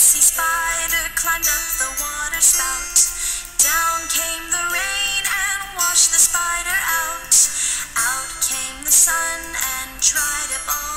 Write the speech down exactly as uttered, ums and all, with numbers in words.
Bitsy Spider climbed up the water spout. Down came the rain and washed the spider out. Out came the sun and dried up all